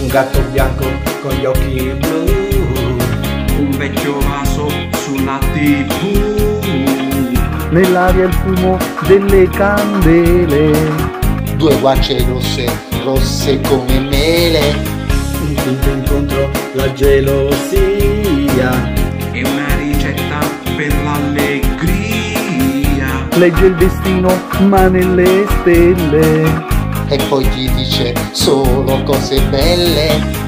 gatto bianco con gli occhi blu, un vecchio vaso sulla TV, nell'aria il fumo delle candele, due guance rosse, rosse come mele, un quinto incontro, la gelosia e una ricetta per l'allegria. legge il destino ma nelle stelle, e poi ti dice solo cose belle.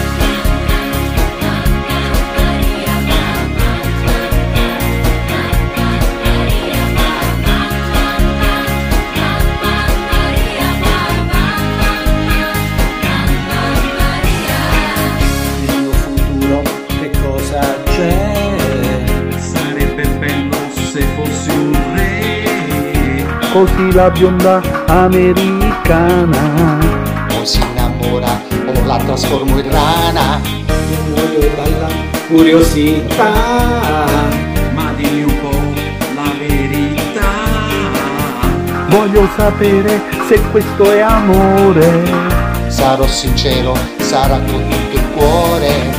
Nel mio futuro che cosa c'è? Sarebbe bello se fossi un re, così la bionda americana O si innamora o la trasformo in rana. Muoio dalla curiosità, ma dimmi un po' la verità. voglio sapere se questo è amore, Sarò sincero, sarà con tutto il cuore.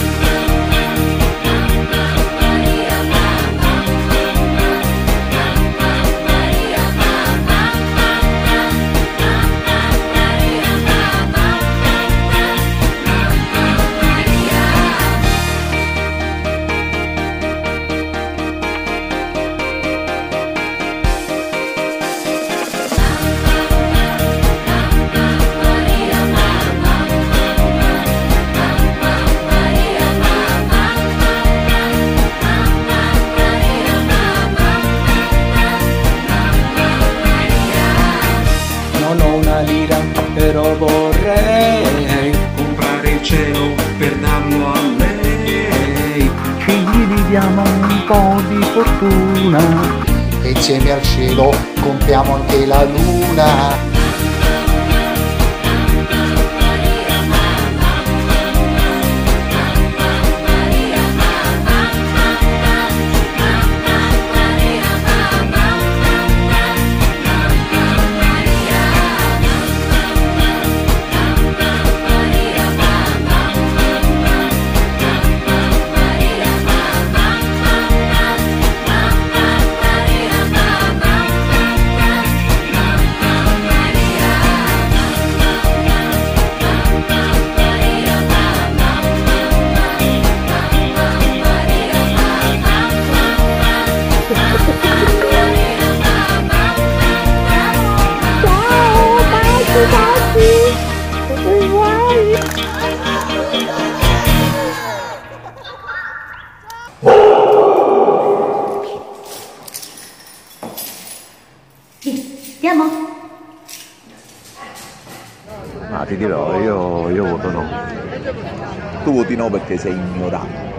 non ho una lira però vorrei Comprare il cielo per darlo a lei. ci dividiamo un po' di fortuna, E insieme al cielo compriamo anche la luna. Andiamo? Ma ti dirò, io voto no. Tu voti no perché sei ignorante.